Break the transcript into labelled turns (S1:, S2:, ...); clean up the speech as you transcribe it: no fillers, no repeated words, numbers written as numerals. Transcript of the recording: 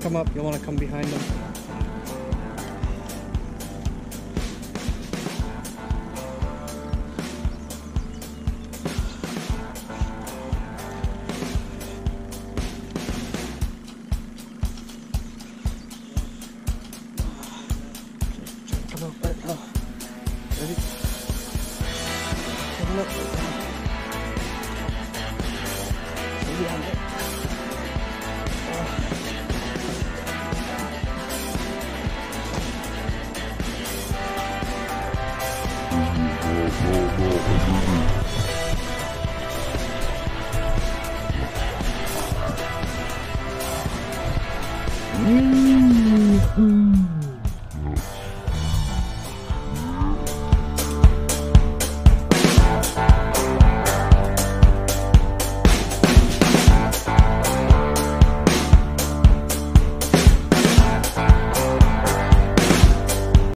S1: come up, you'll want to come behind them. Come up right now. Ready? Come up. Maybe on it.
S2: Mm-hmm.